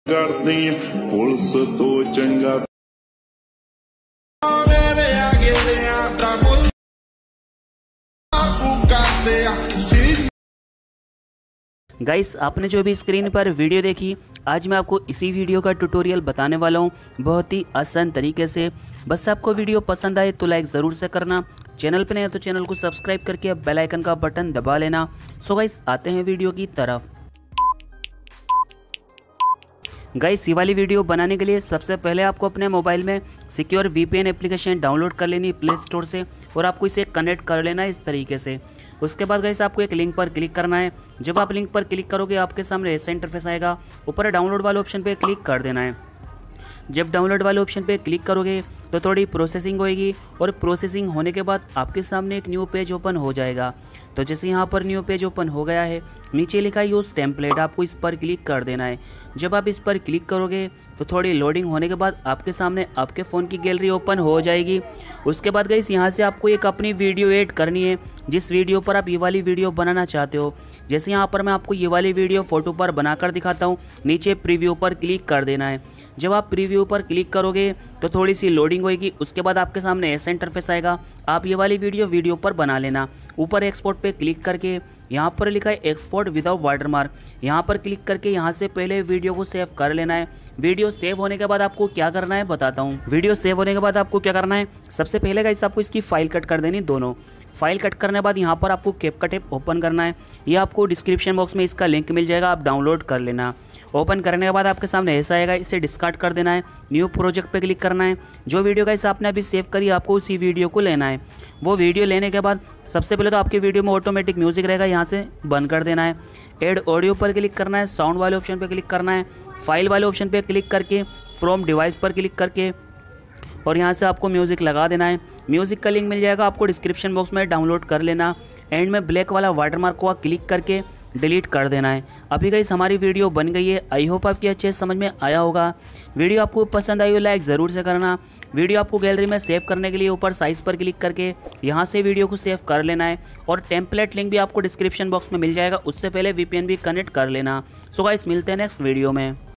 करते पुलिस तो चंगा गाइस, आपने जो भी स्क्रीन पर वीडियो देखी, आज मैं आपको इसी वीडियो का ट्यूटोरियल बताने वाला हूँ बहुत ही आसान तरीके से। बस आपको वीडियो पसंद आए तो लाइक ज़रूर से करना, चैनल पे नए तो चैनल को सब्सक्राइब करके बेल आइकन का बटन दबा लेना। सो गाइस, आते हैं वीडियो की तरफ। गाइस, ये वाली वीडियो बनाने के लिए सबसे पहले आपको अपने मोबाइल में सिक्योर VPN एप्लीकेशन डाउनलोड कर लेनी प्ले स्टोर से और आपको इसे कनेक्ट कर लेना है इस तरीके से। उसके बाद गाइस, आपको एक लिंक पर क्लिक करना है। जब आप लिंक पर क्लिक करोगे आपके सामने ऐसा इंटरफेस आएगा। ऊपर डाउनलोड वाले ऑप्शन पे क्लिक कर देना है। जब डाउनलोड वाले ऑप्शन पे क्लिक करोगे तो थोड़ी प्रोसेसिंग होएगी और प्रोसेसिंग होने के बाद आपके सामने एक न्यू पेज ओपन हो जाएगा। तो जैसे यहाँ पर न्यू पेज ओपन हो गया है, नीचे लिखा है यूज़ टेम्पलेट, आपको इस पर क्लिक कर देना है। जब आप इस पर क्लिक करोगे तो थोड़ी लोडिंग होने के बाद आपके सामने आपके फ़ोन की गैलरी ओपन हो जाएगी। उसके बाद गाइस, यहाँ से आपको एक अपनी वीडियो ऐड करनी है जिस वीडियो पर आप ये वाली वीडियो बनाना चाहते हो। जैसे यहाँ पर मैं आपको ये वाली वीडियो फ़ोटो पर बनाकर दिखाता हूँ। नीचे प्रीव्यू पर क्लिक कर देना है। जब आप प्रीव्यू पर क्लिक करोगे तो थोड़ी सी लोडिंग होगी। उसके बाद आपके सामने ऐसा इंटरफेस आएगा। आप ये वाली वीडियो पर बना लेना। ऊपर एक्सपोर्ट पे क्लिक करके यहाँ पर लिखा है एक्सपोर्ट विदाउट वाटरमार्क, यहाँ पर क्लिक करके यहाँ से पहले वीडियो को सेव कर लेना है। वीडियो सेव होने के बाद आपको क्या करना है बताता हूँ। वीडियो सेव होने के बाद आपको क्या करना है, सबसे पहले गाइस आपको इसकी फाइल कट कर देनी, दोनों फाइल कट करने के बाद यहाँ पर आपको कैपकट ऐप ओपन करना है। ये आपको डिस्क्रिप्शन बॉक्स में इसका लिंक मिल जाएगा, आप डाउनलोड कर लेना। ओपन करने के बाद आपके सामने ऐसा आएगा, इसे डिस्कार्ड कर देना है। न्यू प्रोजेक्ट पे क्लिक करना है। जो वीडियो गाइस आपने अभी सेव करी आपको उसी वीडियो को लेना है। वो वीडियो लेने के बाद सबसे पहले तो आपके वीडियो में ऑटोमेटिक म्यूजिक रहेगा, यहाँ से बंद कर देना है। ऐड ऑडियो पर क्लिक करना है, साउंड वाले ऑप्शन पर क्लिक करना है, फाइल वाले ऑप्शन पर क्लिक करके फ्रॉम डिवाइस पर क्लिक करके और यहाँ से आपको म्यूज़िक लगा देना है। म्यूज़िक का लिंक मिल जाएगा, आपको डिस्क्रिप्शन बॉक्स में डाउनलोड कर लेना। एंड में ब्लैक वाला वाटरमार्क को क्लिक करके डिलीट कर देना है। अभी गाइस हमारी वीडियो बन गई है। आई होप आपकी अच्छे समझ में आया होगा। वीडियो आपको पसंद आई हो लाइक ज़रूर से करना। वीडियो आपको गैलरी में सेव करने के लिए ऊपर साइज़ पर क्लिक करके यहाँ से वीडियो को सेव कर लेना है और टेम्पलेट लिंक भी आपको डिस्क्रिप्शन बॉक्स में मिल जाएगा। उससे पहले VPN भी कनेक्ट कर लेना। सो गाइस, मिलते हैं नेक्स्ट वीडियो में।